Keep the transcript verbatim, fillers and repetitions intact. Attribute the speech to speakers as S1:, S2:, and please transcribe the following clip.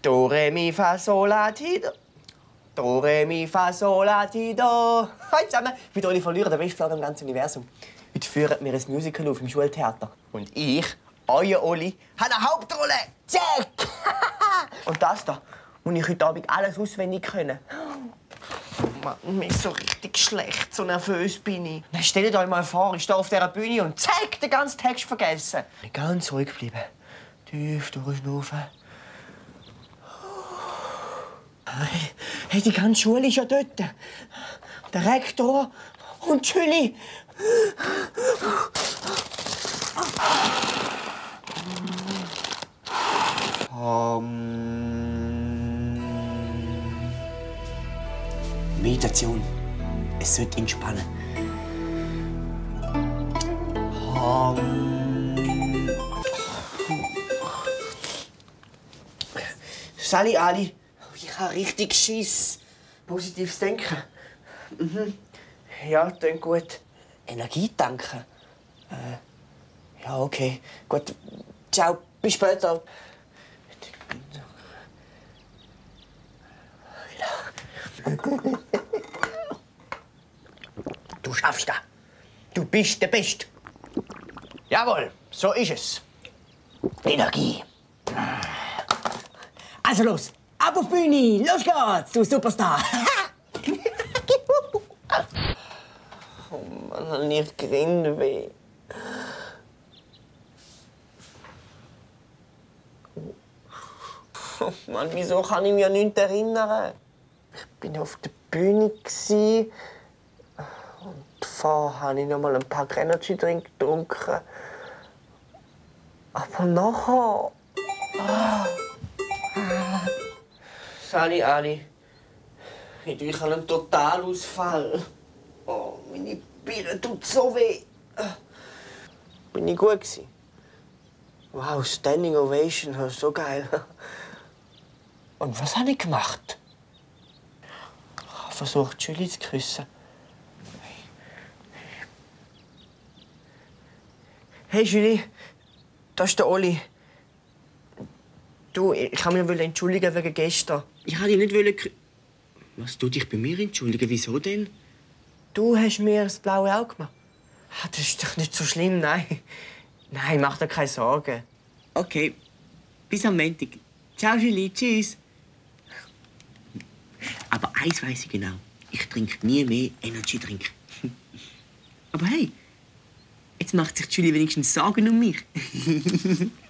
S1: Do, re, mi, fa, sol, la, ti, do. Do, re, mi, fa, sol, la, ti, do. Hallo zusammen, ich bin Oli Verlierer, der beste Vlogger im ganzen Universum. Heute führen wir ein Musical auf im Schultheater. Und ich, euer Oli, habe eine Hauptrolle. Check! Und das da muss ich heute Abend alles auswendig können. Oh Mann, mir ist so richtig schlecht, so nervös bin ich. Dann stellt euch mal vor, ich stehe auf dieser Bühne und zack, den ganzen Text vergessen. Ich bin ganz ruhig bleiben. Tief durchschnaufen. Hey, die ganze Schule ist ja dort. Der Rektor und Julie. Um, Meditation. Es sollte entspannen. Um, Sali Ali. Ich habe richtig Schiss. Positives Denken. Mhm. Ja, klingt gut. Energie tanken. Äh, ja, okay. Gut. Ciao, bis später. Du schaffst das. Du bist der Beste. Jawohl, so ist es. Energie. Also los. Ab auf die Bühne! Los geht's, du Superstar! Oh Mann, hab ich Grinde weh. Oh Mann, wieso kann ich mich an nichts erinnern? Ich war auf der Bühne und vorher habe ich noch mal ein paar Energy Drink getrunken. Aber nachher... Ah. Sali Ali, ich habe einen Totalausfall. Oh, meine Birne tut so weh. Bin ich gut gewesen? Wow, Standing Ovation, so geil. Und was habe ich gemacht? Ich habe versucht, Julie zu küssen. Hey Julie, das ist der Oli. Du, ich wollte mich entschuldigen wegen gestern. Ich wollte dich nicht... Was, du dich bei mir entschuldigen? Wieso denn? Du hast mir das blaue Auge gemacht. Das ist doch nicht so schlimm, nein. Nein, mach dir keine Sorgen. Okay, bis am Montag. Ciao, Julie, tschüss. Aber eins weiss ich genau. Ich trinke nie mehr Energy-Drink. Aber hey, jetzt macht sich Julie wenigstens Sorgen um mich.